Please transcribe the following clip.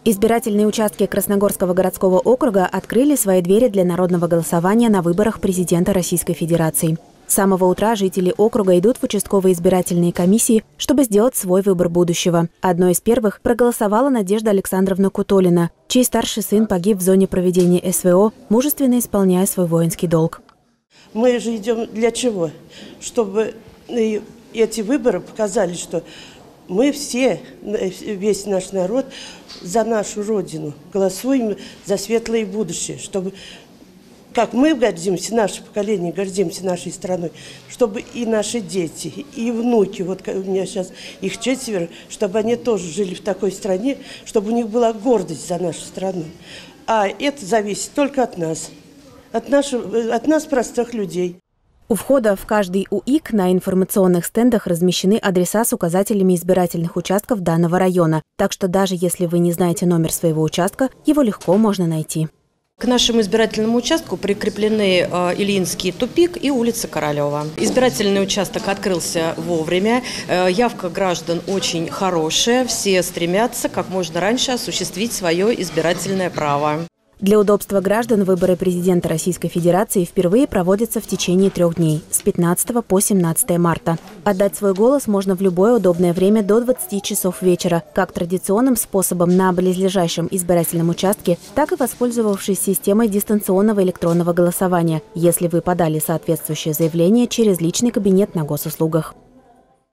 Избирательные участки Красногорского городского округа открыли свои двери для народного голосования на выборах президента Российской Федерации. С самого утра жители округа идут в участковые избирательные комиссии, чтобы сделать свой выбор будущего. Одной из первых проголосовала Надежда Александровна Кутолина, чей старший сын погиб в зоне проведения СВО, мужественно исполняя свой воинский долг. Мы же идем для чего? Чтобы эти выборы показали, что мы все, весь наш народ, за нашу Родину голосуем за светлое будущее, чтобы, как мы гордимся, наше поколение гордимся нашей страной, чтобы и наши дети, и внуки, вот у меня сейчас их 4, чтобы они тоже жили в такой стране, чтобы у них была гордость за нашу страну. А это зависит только от нас, от нас, простых людей. У входа в каждый УИК на информационных стендах размещены адреса с указателями избирательных участков данного района. Так что даже если вы не знаете номер своего участка, его легко можно найти. К нашему избирательному участку прикреплены Ильинский тупик и улица Королева. Избирательный участок открылся вовремя. Явка граждан очень хорошая. Все стремятся как можно раньше осуществить свое избирательное право. Для удобства граждан выборы президента Российской Федерации впервые проводятся в течение 3 дней – с 15 по 17 марта. Отдать свой голос можно в любое удобное время до 20 часов вечера, как традиционным способом на близлежащем избирательном участке, так и воспользовавшись системой дистанционного электронного голосования, если вы подали соответствующее заявление через личный кабинет на госуслугах.